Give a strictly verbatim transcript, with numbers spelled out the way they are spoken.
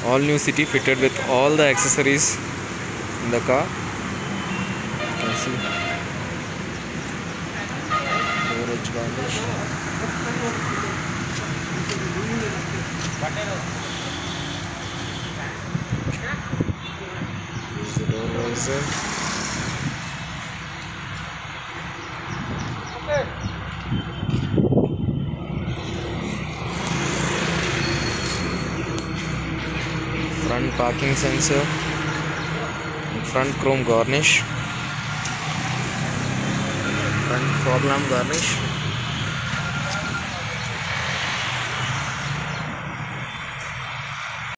All new City fitted with all the accessories in the car. You can see door edge varnish. This is the door visor. Front parking sensor, front chrome garnish, front fog lamp garnish.